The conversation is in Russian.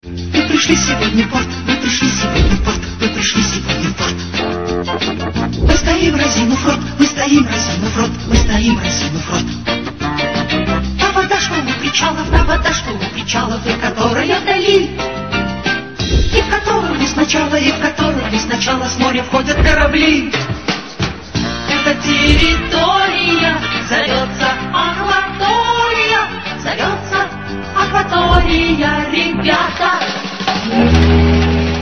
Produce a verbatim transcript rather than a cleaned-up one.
Мы пришли сегодня в порт, мы пришли сегодня в порт, мы пришли сегодня в порт. Мы стоим, разинув рот, мы стоим, разинув рот, мы стоим, разинув рот. Та вода, что у причалов, та вода, что у причалов, и которая вдали, и в которую не сначала, и в которую не сначала с моря входят корабли. Это территория